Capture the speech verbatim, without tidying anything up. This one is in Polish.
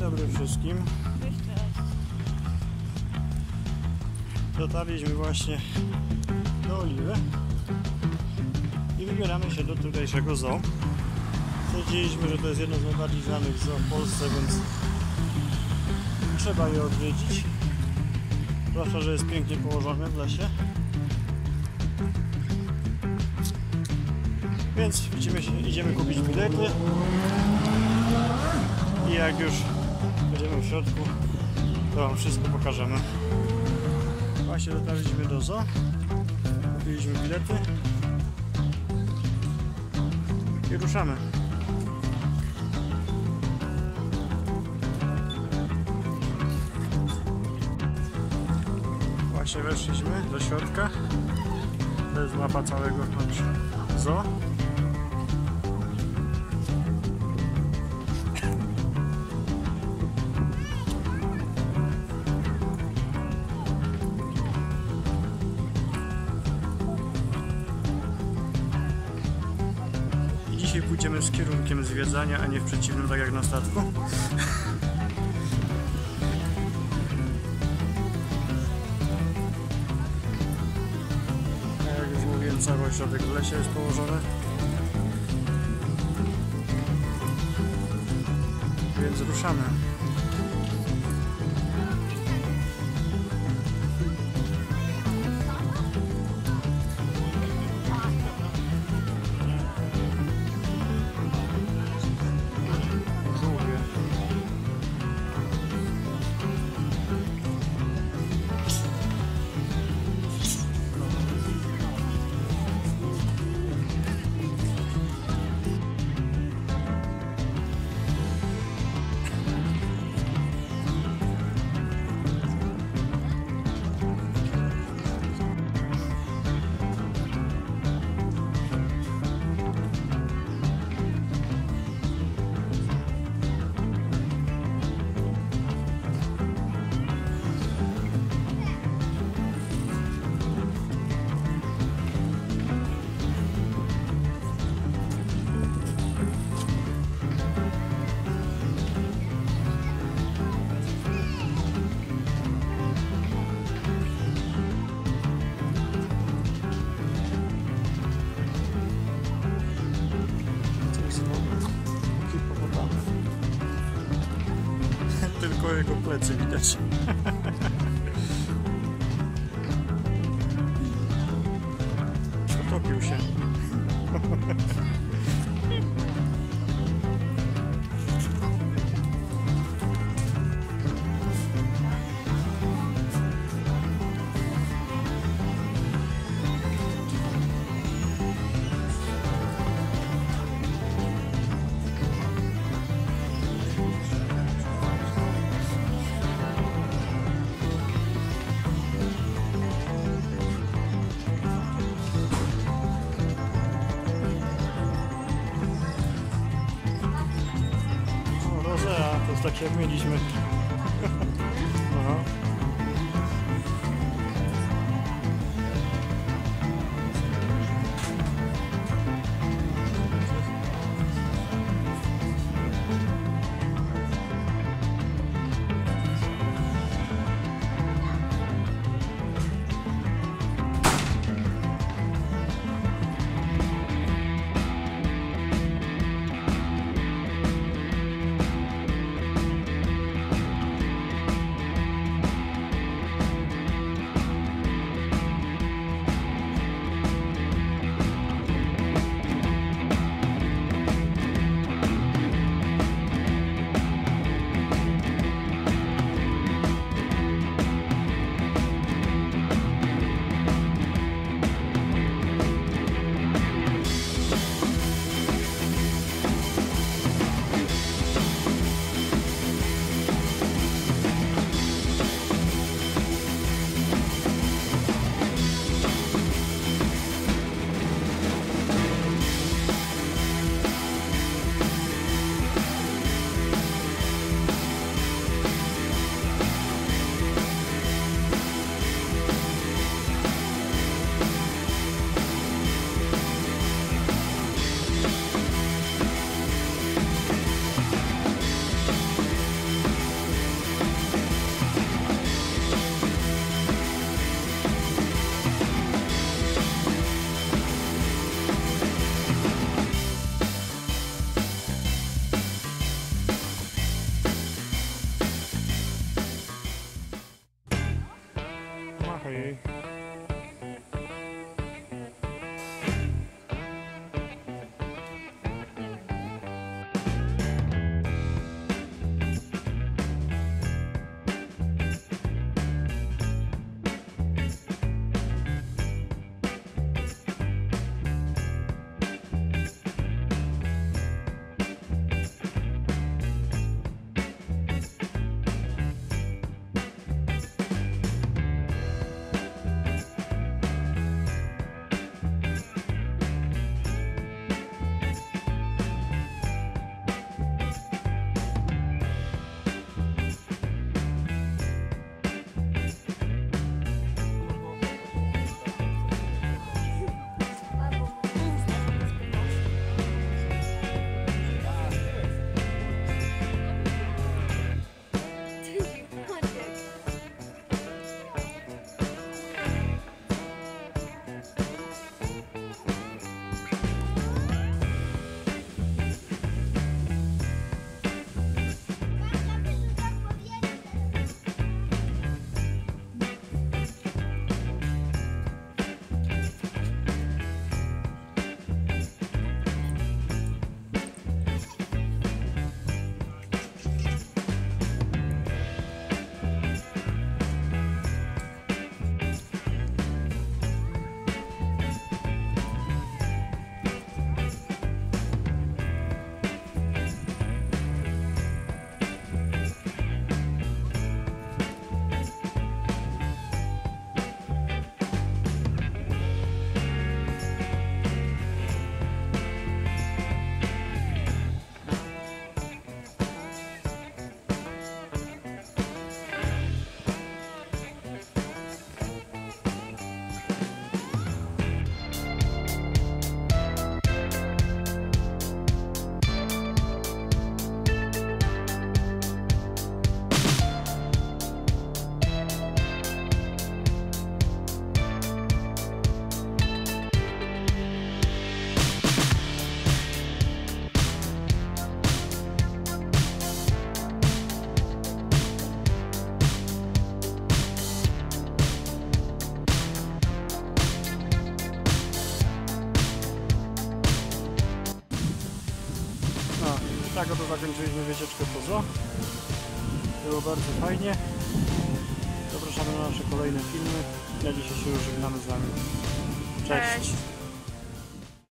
dobry wszystkim. Dotarliśmy właśnie do Oliwy i wybieramy się do tutejszego zoo. Stwierdziliśmy, że to jest jedno z najbardziej znanych zoo w Polsce, więc trzeba je odwiedzić. Zwłaszcza, że jest pięknie położone w lesie. Więc widzimy się, idziemy kupić bilety i jak już będziemy w środku, to wam wszystko pokażemy. Właśnie dotarliśmy do zoo, kupiliśmy bilety i ruszamy. Właśnie weszliśmy do środka. To jest mapa całego zoo. I dzisiaj pójdziemy z kierunkiem zwiedzania, a nie w przeciwnym, tak jak na statku. Cały środek w lesie jest położony, więc ruszamy. Żółwie. Tylko jego plecy widać. Utopił się. To jest tak jak mieliśmy. Aha. zakończyliśmy wycieczkę po zoo. Było bardzo fajnie. Zapraszamy na nasze kolejne filmy. Na dzisiaj się już żegnamy z Wami. Cześć! Cześć.